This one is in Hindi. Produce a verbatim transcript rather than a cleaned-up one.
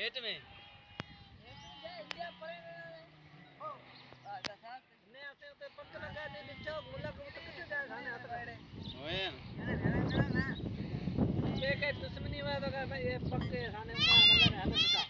खेत में इंडिया पड़े ओ आधा साल ने आते तो पक्का लगा ले नीचे मुल्ला को तो कितने जाए खाने हाथ पड़े ओए ना ये के दुश्मनी में तो ये पक्के खाने में मतलब हालत था